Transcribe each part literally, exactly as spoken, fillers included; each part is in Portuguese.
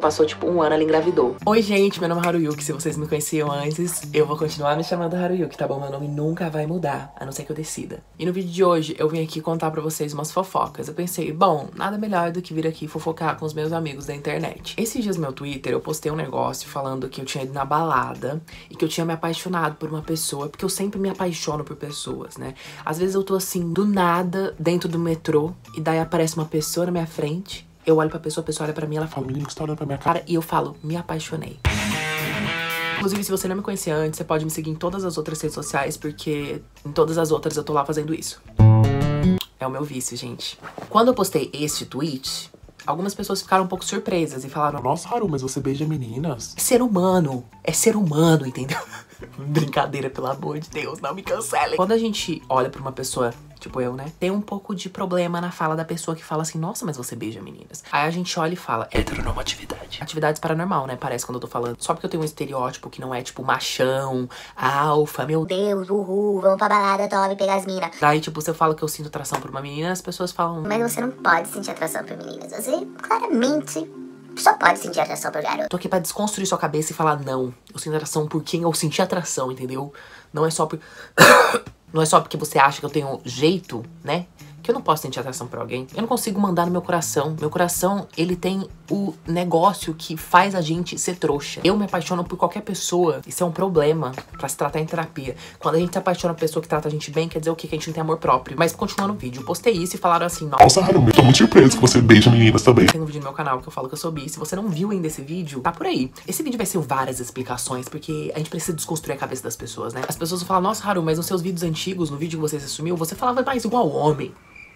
Passou tipo um ano, ela engravidou. Oi gente, meu nome é Haruyuki, se vocês me conheciam antes, eu vou continuar me chamando Haruyuki, tá bom? Meu nome nunca vai mudar, a não ser que eu decida. E no vídeo de hoje, eu vim aqui contar pra vocês umas fofocas. Eu pensei, bom, nada melhor do que vir aqui fofocar com os meus amigos da internet. Esses dias no meu Twitter, eu postei um negócio falando que eu tinha ido na balada e que eu tinha me apaixonado por uma pessoa, porque eu sempre me apaixono por pessoas, né? Às vezes eu tô assim, do nada, dentro do metrô, e daí aparece uma pessoa na minha frente. Eu olho pra pessoa, a pessoa olha pra mim, ela fala, menino, que você tá olhando pra minha cara? E eu falo, me apaixonei. Inclusive, se você não me conhecia antes, você pode me seguir em todas as outras redes sociais, porque em todas as outras eu tô lá fazendo isso. É o meu vício, gente. Quando eu postei este tweet, algumas pessoas ficaram um pouco surpresas e falaram, nossa, Haru, mas você beija meninas? É ser humano, é ser humano, entendeu? Brincadeira, pelo amor de Deus, não me cancelem. Quando a gente olha pra uma pessoa, tipo eu, né, tem um pouco de problema na fala da pessoa que fala assim, nossa, mas você beija meninas. Aí a gente olha e fala, heteronormatividade. Atividades paranormal, né, parece quando eu tô falando. Só porque eu tenho um estereótipo que não é, tipo, machão, alfa, meu Deus, uhul, vamos pra balada, top, pegar as minas. Daí, tipo, se eu falo que eu sinto atração por uma menina, as pessoas falam, mas você não pode sentir atração por meninas. Você, claramente, só pode sentir atração por garoto. Tô aqui pra desconstruir sua cabeça e falar, não, eu sinto atração por quem eu senti atração, entendeu? Não é só por... Não é só porque você acha que eu tenho jeito, né? Que eu não posso sentir atração por alguém. Eu não consigo mandar no meu coração. Meu coração, ele tem o negócio que faz a gente ser trouxa. Eu me apaixono por qualquer pessoa. Isso é um problema pra se tratar em terapia. Quando a gente se apaixona por pessoa que trata a gente bem, quer dizer o quê? Que a gente não tem amor próprio. Mas continuando o vídeo, eu postei isso e falaram assim, nossa, Haru, eu tô muito surpreso que você beija meninas também. Tem um vídeo no meu canal que eu falo que eu sou bi. Se você não viu ainda esse vídeo, tá por aí. Esse vídeo vai ser várias explicações, porque a gente precisa desconstruir a cabeça das pessoas, né? As pessoas vão falar, nossa, Haru, mas nos seus vídeos antigos, no vídeo que você se assumiu, você falava mais igual homem.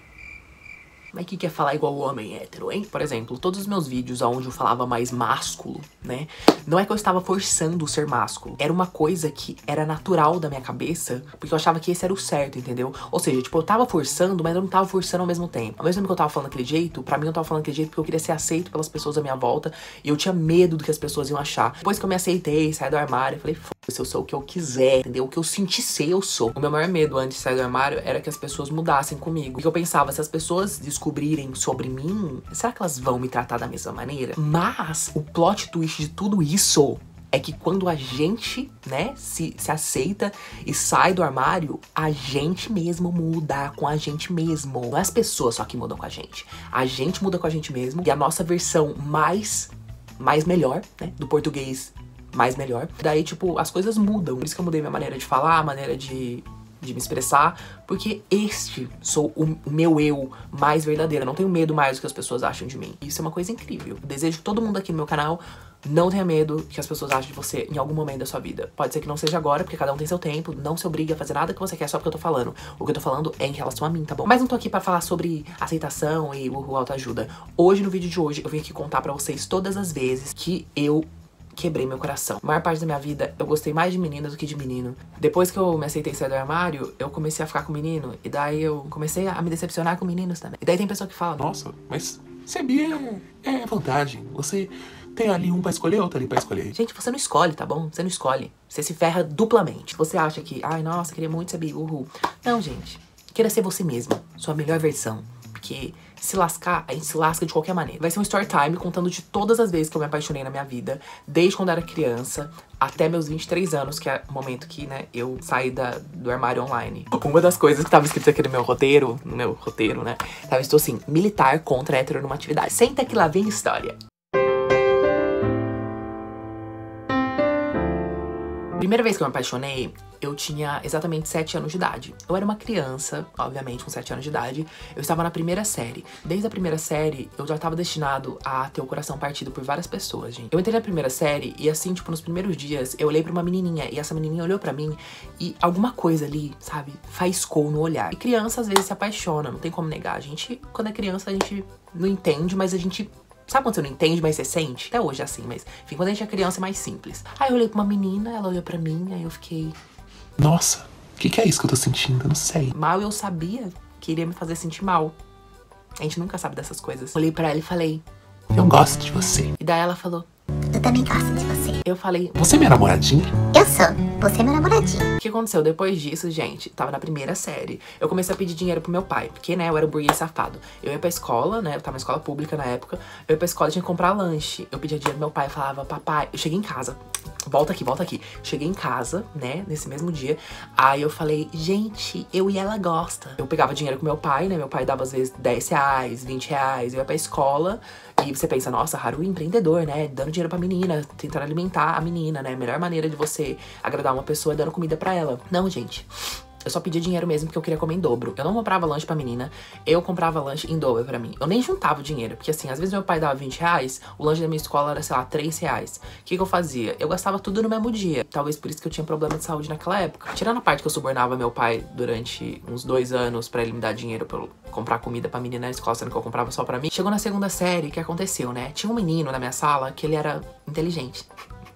Mas o que que é falar igual o homem hétero, hein? Por exemplo, todos os meus vídeos onde eu falava mais másculo, né? Não é que eu estava forçando o ser másculo. Era uma coisa que era natural da minha cabeça, porque eu achava que esse era o certo, entendeu? Ou seja, tipo, eu tava forçando, mas eu não tava forçando ao mesmo tempo. Ao mesmo tempo que eu tava falando daquele jeito, pra mim eu tava falando daquele jeito porque eu queria ser aceito pelas pessoas à minha volta. E eu tinha medo do que as pessoas iam achar. Depois que eu me aceitei, saí do armário, eu falei, foda-se, eu sou o que eu quiser, entendeu? O que eu senti ser, eu sou. O meu maior medo antes de sair do armário era que as pessoas mudassem comigo. Porque eu pensava, se as pessoas descobrirem sobre mim, será que elas vão me tratar da mesma maneira? Mas o plot twist de tudo isso é que quando a gente, né, se, se aceita e sai do armário, a gente mesmo muda com a gente mesmo. Não é as pessoas só que mudam com a gente. A gente muda com a gente mesmo. E a nossa versão mais, mais melhor, né, do português mais melhor. Daí, tipo, as coisas mudam. Por isso que eu mudei minha maneira de falar, a maneira de... de me expressar, porque este sou o meu eu mais verdadeiro. Eu não tenho medo mais do que as pessoas acham de mim. Isso é uma coisa incrível. Eu desejo que todo mundo aqui no meu canal não tenha medo que as pessoas achem de você em algum momento da sua vida. Pode ser que não seja agora, porque cada um tem seu tempo. Não se obrigue a fazer nada que você quer só porque eu tô falando. O que eu tô falando é em relação a mim, tá bom? Mas não tô aqui pra falar sobre aceitação e o autoajuda. Hoje, no vídeo de hoje, eu vim aqui contar pra vocês todas as vezes que eu quebrei meu coração. A maior parte da minha vida, eu gostei mais de menina do que de menino. Depois que eu me aceitei sair do armário, eu comecei a ficar com menino. E daí eu comecei a me decepcionar com meninos também. E daí tem pessoa que fala, nossa, mas ser bi é, é vantagem. Você tem ali um pra escolher, outro ali pra escolher. Gente, você não escolhe, tá bom? Você não escolhe. Você se ferra duplamente. Você acha que, ai, nossa, queria muito ser bi, uhul. Não, gente. Queira ser você mesmo. Sua melhor versão. Porque se lascar, a gente se lasca de qualquer maneira. Vai ser um story time contando de todas as vezes que eu me apaixonei na minha vida, desde quando eu era criança até meus vinte e três anos, que é o momento que, né, eu saí da, do armário online. Uma das coisas que tava escrito aqui no meu roteiro, no meu roteiro, né, tava escrito assim, militar contra a heteronormatividade. Senta que lá vem história. Primeira vez que eu me apaixonei, eu tinha exatamente sete anos de idade. Eu era uma criança, obviamente, com sete anos de idade. Eu estava na primeira série. Desde a primeira série, eu já estava destinado a ter o coração partido por várias pessoas, gente. Eu entrei na primeira série e assim, tipo, nos primeiros dias, eu olhei pra uma menininha. E essa menininha olhou pra mim e alguma coisa ali, sabe, faiscou no olhar. E criança, às vezes, se apaixona, não tem como negar. A gente, quando é criança, a gente não entende, mas a gente... Sabe quando você não entende, mas você sente? Até hoje é assim, mas... Enfim, quando a gente é criança é mais simples. Aí eu olhei pra uma menina, ela olhou pra mim, aí eu fiquei... Nossa, o que, que é isso que eu tô sentindo? Eu não sei. Mal eu sabia que iria me fazer sentir mal. A gente nunca sabe dessas coisas. Olhei pra ela e falei... Eu gosto de você. E daí ela falou... Eu também gosto de você. Eu falei, Você é minha namoradinha? Eu sou. Você é meu namoradinho. o que aconteceu depois disso, gente? Tava na primeira série. Eu comecei a pedir dinheiro pro meu pai, porque, né, eu era um burguês safado. Eu ia pra escola, né, eu tava na escola pública na época. Eu ia pra escola e tinha que comprar lanche. Eu pedia dinheiro pro meu pai, falava, papai, eu cheguei em casa. Volta aqui, volta aqui. Cheguei em casa, né, nesse mesmo dia. Aí eu falei, gente, eu e ela gosta. Eu pegava dinheiro com meu pai, né, meu pai dava às vezes dez reais, vinte reais. Eu ia pra escola e você pensa, nossa, Haru, empreendedor, né, dando dinheiro pra menina, tentando alimentar a menina, né. A melhor maneira de você agradar uma pessoa é dando comida pra ela. Não, gente. Eu só pedia dinheiro mesmo porque eu queria comer em dobro. Eu não comprava lanche pra menina, eu comprava lanche em dobro pra mim. Eu nem juntava o dinheiro, porque assim, às vezes meu pai dava vinte reais, o lanche da minha escola era, sei lá, três reais. O que que eu fazia? Eu gastava tudo no mesmo dia. Talvez por isso que eu tinha problema de saúde naquela época. Tirando a parte que eu subornava meu pai durante uns dois anos pra ele me dar dinheiro pra eu comprar comida pra menina na escola, sendo que eu comprava só pra mim. Chegou na segunda série, o que aconteceu, né? Tinha um menino na minha sala que ele era inteligente.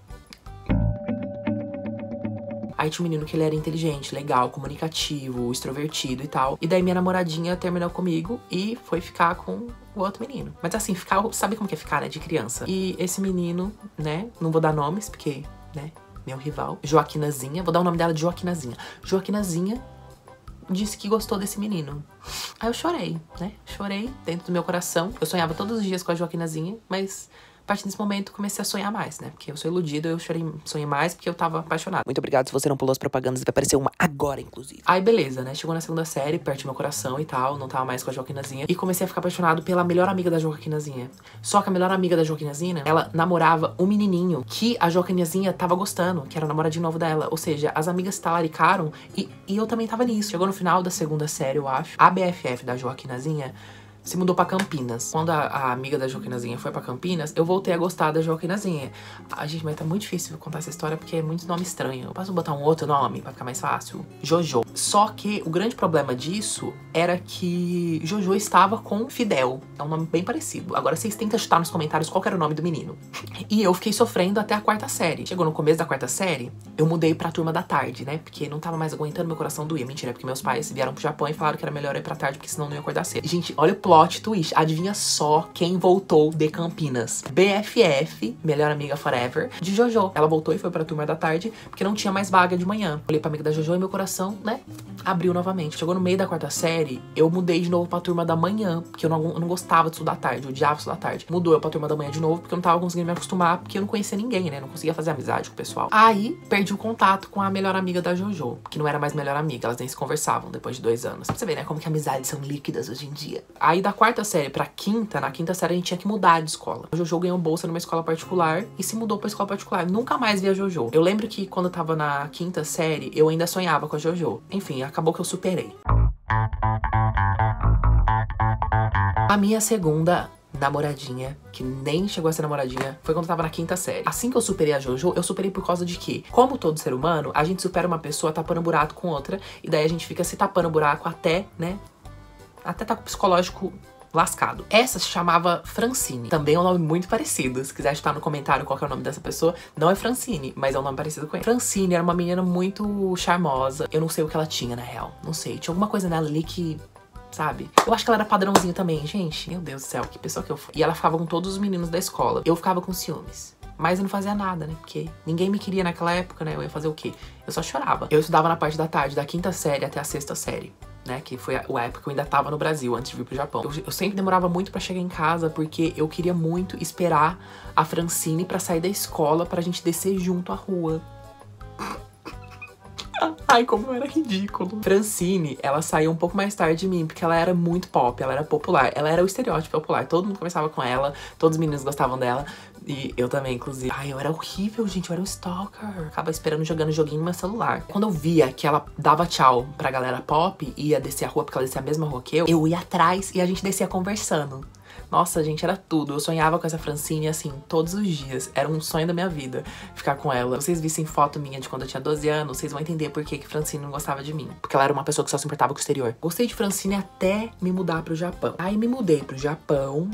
Aí tinha um menino que ele era inteligente, legal, comunicativo, extrovertido e tal. E daí minha namoradinha terminou comigo e foi ficar com o outro menino. Mas assim, ficar, sabe como que é ficar, né, de criança? E esse menino, né, não vou dar nomes, porque, né, meu rival, Joaquinazinha, vou dar o nome dela de Joaquinazinha. Joaquinazinha disse que gostou desse menino. Aí eu chorei, né, chorei dentro do meu coração. Eu sonhava todos os dias com a Joaquinazinha, mas a partir desse momento comecei a sonhar mais, né? Porque eu sou iludida, eu chorei, sonhei mais porque eu tava apaixonada. Muito obrigado se você não pulou as propagandas, vai aparecer uma agora, inclusive. Aí beleza, né? Chegou na segunda série, perto do meu coração e tal, não tava mais com a Joaquinazinha. E comecei a ficar apaixonado pela melhor amiga da Joaquinazinha. Só que a melhor amiga da Joaquinazinha, ela namorava um menininho que a Joaquinazinha tava gostando, que era o namoradinho novo dela. Ou seja, as amigas talaricaram e, e eu também tava nisso. Chegou no final da segunda série, eu acho, a B F F da Joaquinazinha se mudou pra Campinas. Quando a, a amiga da Joaquinazinha foi pra Campinas, eu voltei a gostar da Joaquinazinha. Ah, gente, mas tá muito difícil contar essa história porque é muito nome estranho. Eu posso botar um outro nome pra ficar mais fácil? Jojo. Só que o grande problema disso era que Jojo estava com Fidel. É um nome bem parecido. Agora vocês tentam chutar nos comentários qual que era o nome do menino. E eu fiquei sofrendo até a quarta série. Chegou no começo da quarta série, eu mudei pra turma da tarde, né? Porque não tava mais aguentando, meu coração doía. Mentira, porque meus pais vieram pro Japão e falaram que era melhor ir pra tarde, porque senão não ia acordar cedo. Gente, olha o plot twist. Adivinha só quem voltou de Campinas? B F F, melhor amiga forever, de Jojo. Ela voltou e foi pra turma da tarde, porque não tinha mais vaga de manhã. Olhei pra amiga da Jojo e meu coração, né, abriu novamente. Chegou no meio da quarta série, eu mudei de novo pra turma da manhã, porque eu não, eu não gostava de estudar tarde, eu odiava estudar tarde. Mudou eu pra turma da manhã de novo, porque eu não tava conseguindo me acostumar, porque eu não conhecia ninguém, né, não conseguia fazer amizade com o pessoal. Aí, perdi o contato com a melhor amiga da Jojo, que não era mais melhor amiga, elas nem se conversavam depois de dois anos. Pra você ver, né, como que amizades são líquidas hoje em dia. Aí, da quarta série pra quinta, na quinta série a gente tinha que mudar de escola. A Jojo ganhou bolsa numa escola particular e se mudou pra escola particular. Nunca mais vi a Jojo. Eu lembro que quando eu tava na quinta série, eu ainda sonhava com a Jojo. Enfim, acabou que eu superei. A minha segunda namoradinha, que nem chegou a ser namoradinha, foi quando eu tava na quinta série. Assim que eu superei a Jojo, eu superei por causa de que, como todo ser humano, a gente supera uma pessoa tapando buraco com outra, e daí a gente fica se tapando buraco até, né, até tá com o psicológico lascado. Essa se chamava Francine. Também é um nome muito parecido. Se quiser estar no comentário qual que é o nome dessa pessoa, não é Francine, mas é um nome parecido com ele. Francine era uma menina muito charmosa. Eu não sei o que ela tinha, na real. Não sei. Tinha alguma coisa nela ali que... sabe? Eu acho que ela era padrãozinho também, gente. Meu Deus do céu, que pessoa que eu fui. E ela ficava com todos os meninos da escola. Eu ficava com ciúmes. Mas eu não fazia nada, né? Porque ninguém me queria naquela época, né? Eu ia fazer o quê? Eu só chorava. Eu estudava na parte da tarde, da quinta série até a sexta série. Né, que foi a, a época que eu ainda tava no Brasil, antes de vir pro Japão. Eu, eu sempre demorava muito pra chegar em casa, porque eu queria muito esperar a Francine pra sair da escola, pra gente descer junto à rua. Ai, como eu era ridículo. Francine, ela saiu um pouco mais tarde de mim, porque ela era muito pop, ela era popular. Ela era o estereótipo popular, todo mundo conversava com ela, todos os meninos gostavam dela. E eu também, inclusive. Ai, eu era horrível, gente, eu era um stalker. Acaba esperando, jogando joguinho no meu celular. Quando eu via que ela dava tchau pra galera pop e ia descer a rua, porque ela descia a mesma rua que eu, eu ia atrás e a gente descia conversando. Nossa, gente, era tudo. Eu sonhava com essa Francine, assim, todos os dias. Era um sonho da minha vida, ficar com ela. Se vocês vissem foto minha de quando eu tinha doze anos, vocês vão entender por que que Francine não gostava de mim. Porque ela era uma pessoa que só se importava com o exterior. Gostei de Francine até me mudar pro Japão. Aí me mudei pro Japão.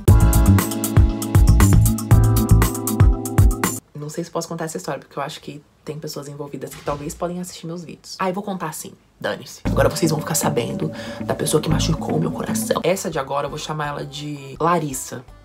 Não sei se posso contar essa história, porque eu acho que tem pessoas envolvidas que talvez podem assistir meus vídeos. Ah, eu vou contar sim. Dane-se. Agora vocês vão ficar sabendo da pessoa que machucou o meu coração. Essa de agora eu vou chamar ela de Larissa.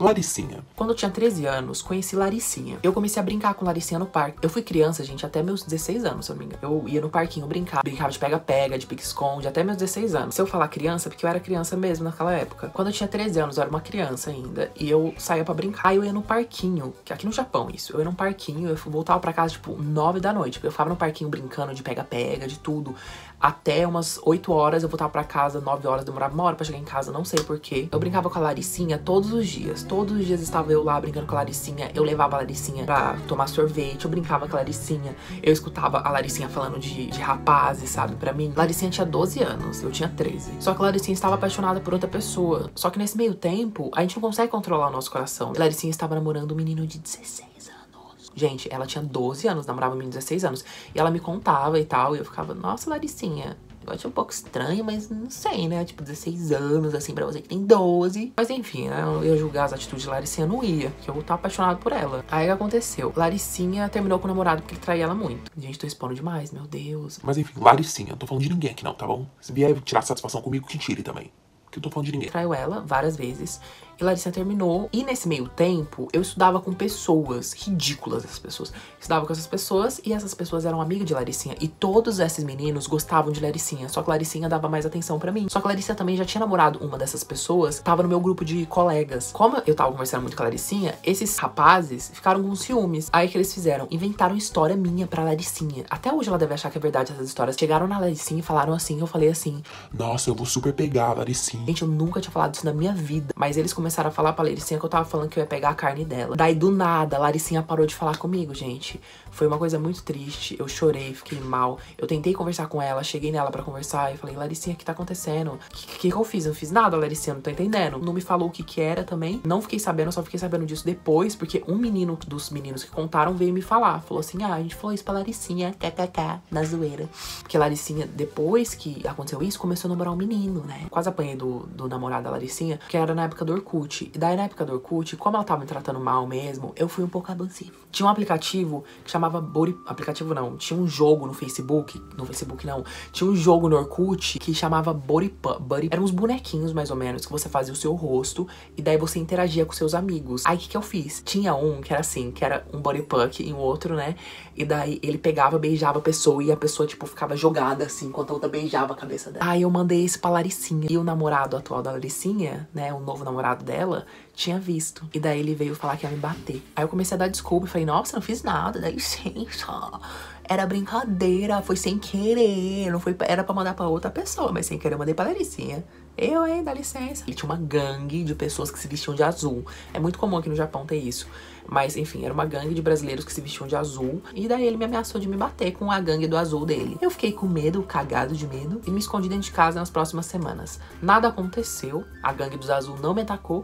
Laricinha. Quando eu tinha treze anos, conheci Laricinha. Eu comecei a brincar com Laricinha no parque. Eu fui criança, gente, até meus dezesseis anos, se eu não me engano. Eu ia no parquinho brincar. Brincava de pega-pega, de pique-esconde, até meus dezesseis anos. Se eu falar criança, porque eu era criança mesmo naquela época. Quando eu tinha treze anos, eu era uma criança ainda. E eu saía pra brincar. Aí eu ia no parquinho, que aqui no Japão isso. Eu ia num parquinho, eu voltava pra casa, tipo, nove da noite. Porque eu ficava no parquinho brincando de pega-pega, de tudo. Até umas oito horas, eu voltava pra casa, nove horas, demorava uma hora pra chegar em casa, não sei porquê. Eu brincava com a Laricinha todos os dias. Todos os dias estava eu lá brincando com a Laricinha. Eu levava a Laricinha pra tomar sorvete, eu brincava com a Laricinha. Eu escutava a Laricinha falando de, de rapazes, sabe, pra mim. Laricinha tinha doze anos, eu tinha treze. Só que a Laricinha estava apaixonada por outra pessoa. Só que nesse meio tempo, a gente não consegue controlar o nosso coração. A Laricinha estava namorando um menino de dezesseis anos. Gente, ela tinha doze anos, namorava um menino de dezesseis anos. E ela me contava e tal, e eu ficava, nossa, Laricinha, eu achei um pouco estranho, mas não sei, né? Tipo, dezesseis anos, assim, pra você que tem doze. Mas enfim, né? Eu ia julgar as atitudes de Laricinha, não ia. Porque eu tava apaixonado por ela. Aí o que aconteceu? Laricinha terminou com o namorado porque ele traía ela muito. Gente, tô expondo demais, meu Deus. Mas enfim, Laricinha, não tô falando de ninguém aqui não, tá bom? Se vier tirar satisfação comigo, que tire também. Que eu tô falando de ninguém. Traiu ela várias vezes. E Laricinha terminou. E nesse meio tempo, eu estudava com pessoas ridículas, essas pessoas. Eu estudava com essas pessoas e essas pessoas eram amigas de Laricinha. E todos esses meninos gostavam de Laricinha. Só que Laricinha dava mais atenção pra mim. Só que Laricinha também já tinha namorado uma dessas pessoas. Tava no meu grupo de colegas. Como eu tava conversando muito com a Laricinha, esses rapazes ficaram com ciúmes. Aí o que eles fizeram? Inventaram história minha pra Laricinha. Até hoje ela deve achar que é verdade essas histórias. Chegaram na Laricinha e falaram assim. Eu falei assim: nossa, eu vou super pegar a Laricinha. Gente, eu nunca tinha falado isso na minha vida. Mas eles começaram a falar pra Laricinha que eu tava falando que eu ia pegar a carne dela. Daí, do nada, a Laricinha parou de falar comigo, gente. Foi uma coisa muito triste. Eu chorei, fiquei mal. Eu tentei conversar com ela, cheguei nela pra conversar e falei, Laricinha, o que tá acontecendo? O que, que que eu fiz? Eu não fiz nada, Laricinha, não tô entendendo. Não me falou o que que era também. Não fiquei sabendo, só fiquei sabendo disso depois, porque um menino dos meninos que contaram veio me falar. Falou assim, ah, a gente falou isso pra Laricinha, kkk, na zoeira. Porque Laricinha, depois que aconteceu isso, começou a namorar um menino, né? Quase apanhei do, do namorado da Laricinha, que era na época do Orkut. E daí, na época do Orkut, como ela tava me tratando mal mesmo, eu fui um pouco abusivo. Tinha um aplicativo que chamava Body... Aplicativo não, tinha um jogo no Facebook, no Facebook não, tinha um jogo no Orkut que chamava Body... Body... Eram uns bonequinhos, mais ou menos, que você fazia o seu rosto e daí você interagia com seus amigos. Aí, o que que eu fiz? Tinha um que era assim, que era um body puck e um outro, né? E daí, ele pegava, beijava a pessoa e a pessoa, tipo, ficava jogada assim, enquanto a outra beijava a cabeça dela. Aí, eu mandei isso pra Laricinha. E o namorado atual da Laricinha, né, o novo namorado dela, tinha visto. E daí ele veio falar que ia me bater. Aí eu comecei a dar desculpa e falei, nossa, não fiz nada, dá licença. Era brincadeira, foi sem querer. Não foi, era pra mandar pra outra pessoa, mas sem querer eu mandei pra Laricinha. Eu, hein, dá licença. Ele tinha uma gangue de pessoas que se vestiam de azul. É muito comum aqui no Japão ter isso. Mas, enfim, era uma gangue de brasileiros que se vestiam de azul. E daí ele me ameaçou de me bater com a gangue do azul dele. Eu fiquei com medo, cagado de medo, e me escondi dentro de casa nas próximas semanas. Nada aconteceu, a gangue dos azul não me atacou.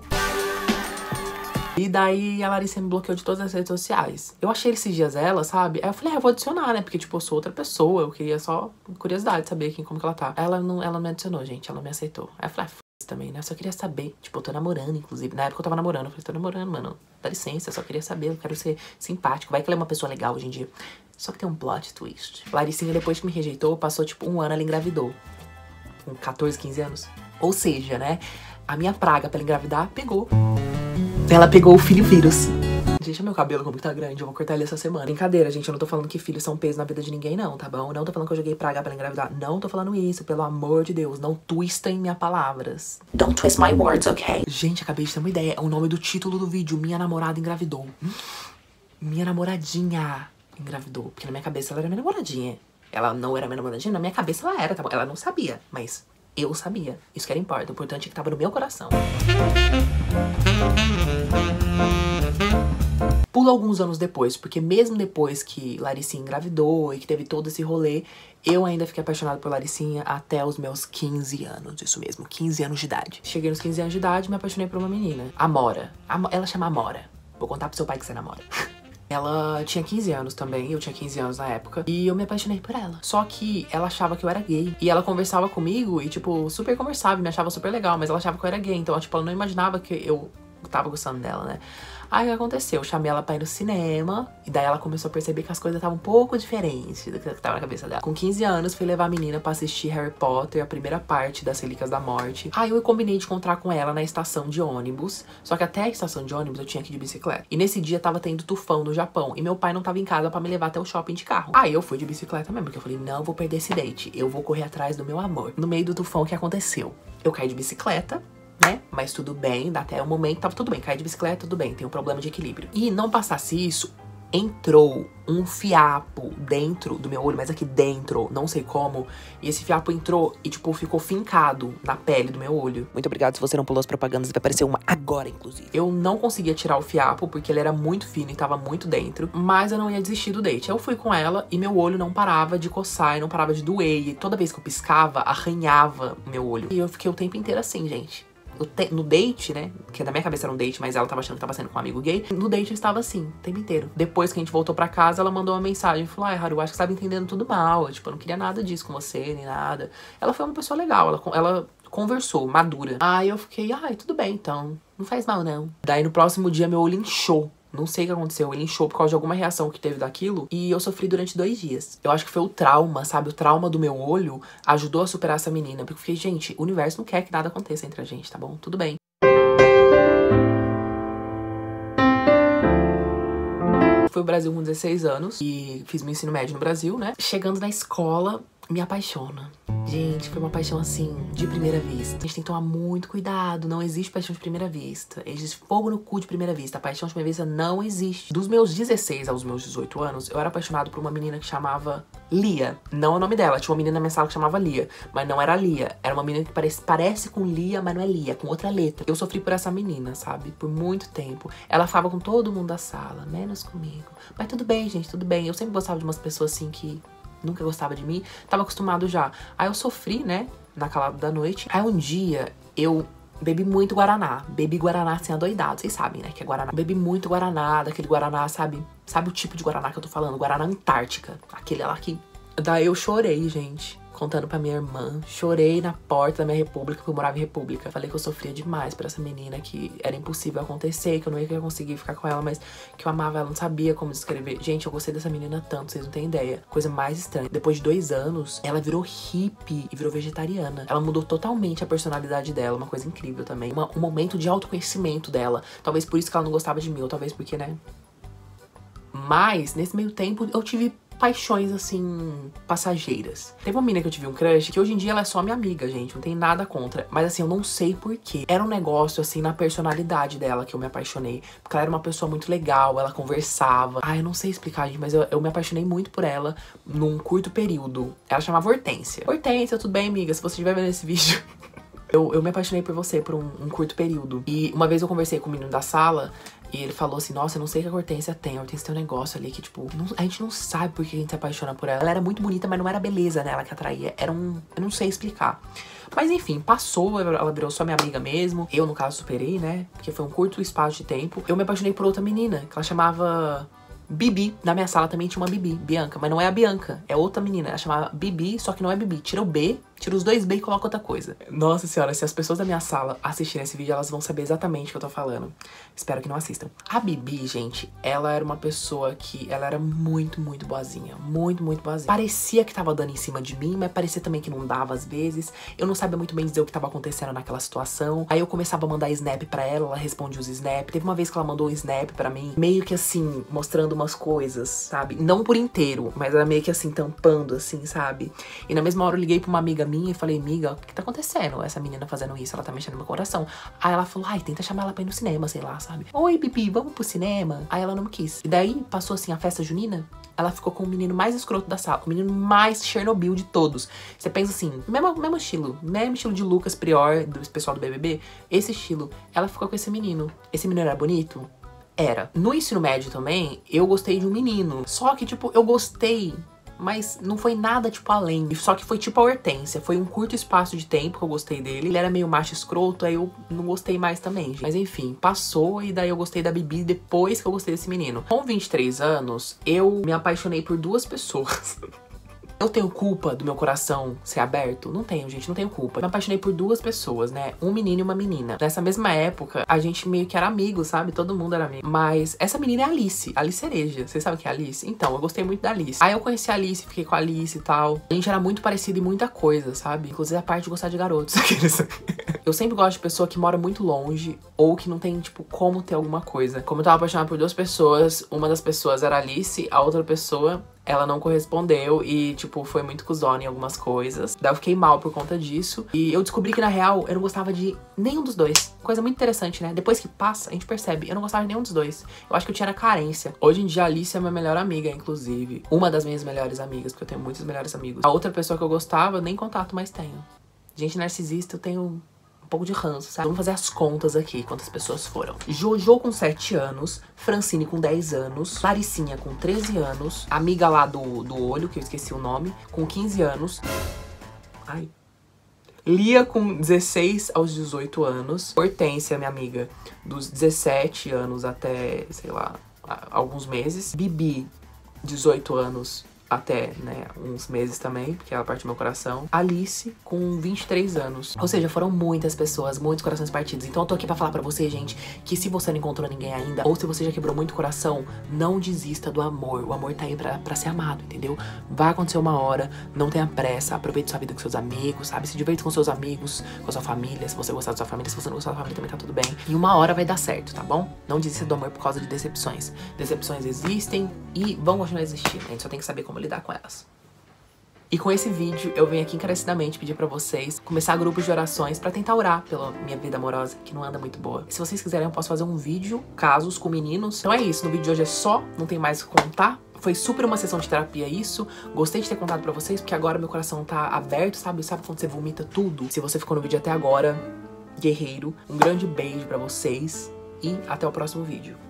E daí a Larissa me bloqueou de todas as redes sociais. Eu achei esses dias ela, sabe? Aí eu falei, ah, eu vou adicionar, né? Porque, tipo, eu sou outra pessoa. Eu queria só curiosidade, saber quem, como que ela tá. Ela não, ela não me adicionou, gente. Ela não me aceitou. Aí eu falei, ah, f*** também, né? Eu só queria saber. Tipo, eu tô namorando, inclusive. Na época eu tava namorando. Eu falei, tô namorando, mano. Dá licença, eu só queria saber. Eu quero ser simpático. Vai que ela é uma pessoa legal hoje em dia. Só que tem um plot twist. Laricinha, depois que me rejeitou, passou, tipo, um ano, ela engravidou. Com quatorze, quinze anos. Ou seja, né? A minha praga pra ela engravidar pegou. Ela pegou o filho vírus. Gente, meu cabelo como que tá grande, eu vou cortar ele essa semana. Brincadeira, gente, eu não tô falando que filhos são peso na vida de ninguém não, tá bom? Não tô falando que eu joguei praga pra ela engravidar. Não tô falando isso, pelo amor de Deus. Não twistem minhas palavras. Don't twist my words, ok? Gente, acabei de ter uma ideia. É o nome do título do vídeo. Minha namorada engravidou. Minha namoradinha engravidou. Porque na minha cabeça ela era minha namoradinha. Ela não era minha namoradinha, na minha cabeça ela era, tá bom? Ela não sabia, mas eu sabia. Isso que era importante. O importante é que tava no meu coração. Pula alguns anos depois, porque mesmo depois que Laricinha engravidou e que teve todo esse rolê, eu ainda fiquei apaixonada por Laricinha até os meus quinze anos, isso mesmo, quinze anos de idade. Cheguei nos quinze anos de idade e me apaixonei por uma menina, Amora. Am- ela chama Amora. Vou contar pro seu pai que você namora. Ela tinha quinze anos também, eu tinha quinze anos na época, e eu me apaixonei por ela. Só que ela achava que eu era gay. E ela conversava comigo e, tipo, super conversava, me achava super legal, mas ela achava que eu era gay. Então, tipo, ela não imaginava que eu tava gostando dela, né? Aí o que aconteceu? Eu chamei ela pra ir no cinema. E daí ela começou a perceber que as coisas estavam um pouco diferentes do que tava na cabeça dela. Com quinze anos, fui levar a menina pra assistir Harry Potter, a primeira parte das Relíquias da Morte. Aí eu combinei de encontrar com ela na estação de ônibus. Só que até a estação de ônibus eu tinha que ir de bicicleta. E nesse dia tava tendo tufão no Japão. E meu pai não tava em casa pra me levar até o shopping de carro. Aí eu fui de bicicleta mesmo, porque eu falei, não vou perder esse date. Eu vou correr atrás do meu amor. No meio do tufão, o que aconteceu? Eu caí de bicicleta, né? Mas tudo bem, até o momento tava tudo bem. Caí de bicicleta, tudo bem, tem um problema de equilíbrio. E não passasse isso, entrou um fiapo dentro do meu olho, mas aqui dentro, não sei como. E esse fiapo entrou e, tipo, ficou fincado na pele do meu olho. Muito obrigado se você não pulou as propagandas, vai aparecer uma agora, inclusive. Eu não conseguia tirar o fiapo, porque ele era muito fino e tava muito dentro. Mas eu não ia desistir do date. Eu fui com ela e meu olho não parava de coçar e não parava de doer. E toda vez que eu piscava, arranhava o meu olho. E eu fiquei o tempo inteiro assim, gente. No date, né, que na minha cabeça era um date, mas ela tava achando que tava sendo com um amigo gay. No date eu estava assim, o tempo inteiro. Depois que a gente voltou pra casa, ela mandou uma mensagem e falou, ai, Haru, acho que você tava entendendo tudo mal. Eu, tipo, eu não queria nada disso com você, nem nada. Ela foi uma pessoa legal, ela, ela conversou, madura. Aí eu fiquei, ai, tudo bem, então, não faz mal, não. Daí no próximo dia meu olho inchou. Não sei o que aconteceu, ele inchou por causa de alguma reação que teve daquilo. E eu sofri durante dois dias. Eu acho que foi o trauma, sabe? O trauma do meu olho ajudou a superar essa menina. Porque eu fiquei, gente, o universo não quer que nada aconteça entre a gente, tá bom? Tudo bem. Fui ao Brasil com dezesseis anos e fiz meu ensino médio no Brasil, né? Chegando na escola, me apaixona. Gente, foi uma paixão assim, de primeira vista. A gente tem que tomar muito cuidado, não existe paixão de primeira vista. Existe fogo no cu de primeira vista. A paixão de primeira vista não existe. Dos meus dezesseis aos meus dezoito anos, eu era apaixonado por uma menina que chamava Lia. Não é o nome dela, tinha uma menina na minha sala que chamava Lia. Mas não era Lia, era uma menina que parece, parece com Lia, mas não é Lia, com outra letra. Eu sofri por essa menina, sabe? Por muito tempo. Ela falava com todo mundo da sala, menos comigo. Mas tudo bem, gente, tudo bem. Eu sempre gostava de umas pessoas assim que nunca gostava de mim, tava acostumado já. Aí eu sofri, né, naquela da noite. Aí um dia eu bebi muito Guaraná. Bebi Guaraná assim, adoidado. Vocês sabem, né, que é Guaraná. Bebi muito Guaraná, daquele Guaraná, sabe? Sabe o tipo de Guaraná que eu tô falando? Guaraná Antártica. Aquele lá que... Daí eu chorei, gente, contando pra minha irmã. Chorei na porta da minha república, porque eu morava em república. Falei que eu sofria demais por essa menina, que era impossível acontecer, que eu não ia conseguir ficar com ela, mas que eu amava ela, não sabia como descrever. Gente, eu gostei dessa menina tanto, vocês não têm ideia. Coisa mais estranha. Depois de dois anos, ela virou hippie e virou vegetariana. Ela mudou totalmente a personalidade dela, uma coisa incrível também. Uma, um momento de autoconhecimento dela. Talvez por isso que ela não gostava de mim, ou talvez porque, né? Mas, nesse meio tempo, eu tive paixões, assim, passageiras. Teve uma menina que eu tive um crush, que hoje em dia ela é só minha amiga, gente, não tem nada contra. Mas assim, eu não sei porquê. Era um negócio, assim, na personalidade dela que eu me apaixonei. Porque ela era uma pessoa muito legal, ela conversava. Ah, eu não sei explicar, gente, mas eu, eu me apaixonei muito por ela num curto período. Ela chamava Hortência. Hortência, tudo bem, amiga? Se você estiver vendo esse vídeo... Eu, eu me apaixonei por você por um, um curto período. E uma vez eu conversei com o menino da sala e ele falou assim, nossa, eu não sei o que a Hortência tem. A Hortência tem um negócio ali que, tipo, não, a gente não sabe por que a gente se apaixona por ela. Ela era muito bonita, mas não era a beleza nela que atraía. Era um... eu não sei explicar. Mas enfim, passou, ela virou só minha amiga mesmo. Eu, no caso, superei, né? Porque foi um curto espaço de tempo. Eu me apaixonei por outra menina, que ela chamava... Bibi. Na minha sala também tinha uma Bibi, Bianca. Mas não é a Bianca, é outra menina. Ela chamava Bibi, só que não é Bibi. Tira o B, tira os dois B e coloca outra coisa. Nossa senhora, se as pessoas da minha sala assistirem esse vídeo, elas vão saber exatamente o que eu tô falando. Espero que não assistam. A Bibi, gente, ela era uma pessoa que... ela era muito, muito boazinha. Muito, muito boazinha. Parecia que tava dando em cima de mim, mas parecia também que não dava às vezes. Eu não sabia muito bem dizer o que tava acontecendo naquela situação. Aí eu começava a mandar snap pra ela, ela respondia os snap. Teve uma vez que ela mandou um snap pra mim, meio que assim, mostrando umas coisas, sabe? Não por inteiro, mas era meio que assim, tampando, assim, sabe? E na mesma hora eu liguei pra uma amiga minha e falei, amiga, o que tá acontecendo? Essa menina fazendo isso, ela tá mexendo no meu coração. Aí ela falou, ai, tenta chamar ela pra ir no cinema, sei lá, sabe? Oi, Bibi, vamos pro cinema? Aí ela não me quis. E daí, passou assim, a festa junina, ela ficou com o menino mais escroto da sala, o menino mais Chernobyl de todos. Você pensa assim, mesmo, mesmo estilo, mesmo estilo de Lucas Prior, do pessoal do B B B, esse estilo. Ela ficou com esse menino. Esse menino era bonito? Era. No ensino médio também, eu gostei de um menino. Só que, tipo, eu gostei, mas não foi nada, tipo, além. Só que foi tipo a Hortência. Foi um curto espaço de tempo que eu gostei dele. Ele era meio macho escroto, aí eu não gostei mais também, gente. Mas enfim, passou e daí eu gostei da Bibi depois que eu gostei desse menino. Com vinte e três anos, eu me apaixonei por duas pessoas. Eu tenho culpa do meu coração ser aberto? Não tenho, gente, não tenho culpa. Eu me apaixonei por duas pessoas, né? Um menino e uma menina. Nessa mesma época, a gente meio que era amigo, sabe? Todo mundo era amigo. Mas essa menina é a Alice, Alice Cereja. Vocês sabem o que é a Alice? Então, eu gostei muito da Alice. Aí eu conheci a Alice, fiquei com a Alice e tal. A gente era muito parecido em muita coisa, sabe? Inclusive a parte de gostar de garotos. Eu sempre gosto de pessoa que mora muito longe ou que não tem, tipo, como ter alguma coisa. Como eu tava apaixonada por duas pessoas, uma das pessoas era a Alice, a outra pessoa, ela não correspondeu e, tipo, foi muito cuzona em algumas coisas. Daí eu fiquei mal por conta disso. E eu descobri que, na real, eu não gostava de nenhum dos dois. Coisa muito interessante, né? Depois que passa, a gente percebe, eu não gostava de nenhum dos dois. Eu acho que eu tinha carência. Hoje em dia, a Alice é minha melhor amiga, inclusive. Uma das minhas melhores amigas, porque eu tenho muitos melhores amigos. A outra pessoa que eu gostava, nem contato mais tenho. Gente narcisista, eu tenho um pouco de ranço, sabe? Vamos fazer as contas aqui, quantas pessoas foram. Jojo com sete anos, Francine com dez anos, Laricinha com treze anos, amiga lá do, do olho, que eu esqueci o nome, com quinze anos. Ai. Lia com dezesseis aos dezoito anos. Hortência, minha amiga, dos dezessete anos até, sei lá, alguns meses. Bibi, dezoito anos até, né, uns meses também, porque ela partiu meu coração. Alice, com vinte e três anos. Ou seja, foram muitas pessoas, muitos corações partidos. Então eu tô aqui pra falar pra você, gente, que se você não encontrou ninguém ainda, ou se você já quebrou muito coração, não desista do amor. O amor tá aí pra, pra ser amado, entendeu? Vai acontecer uma hora, não tenha pressa, aproveite sua vida com seus amigos, sabe? Se divirta com seus amigos, com a sua família, se você gostar da sua família, se você não gostar da sua família também tá tudo bem. E uma hora vai dar certo, tá bom? Não desista do amor por causa de decepções. Decepções existem e vão continuar existindo. A gente só tem que saber como lidar com elas. E com esse vídeo, eu venho aqui encarecidamente pedir pra vocês começar grupos de orações pra tentar orar pela minha vida amorosa, que não anda muito boa. Se vocês quiserem, eu posso fazer um vídeo, casos com meninos. Então é isso, no vídeo de hoje é só, não tem mais o que contar. Foi super uma sessão de terapia isso. Gostei de ter contado pra vocês, porque agora meu coração tá aberto, sabe? Sabe quando você vomita tudo? Se você ficou no vídeo até agora, guerreiro, um grande beijo pra vocês e até o próximo vídeo.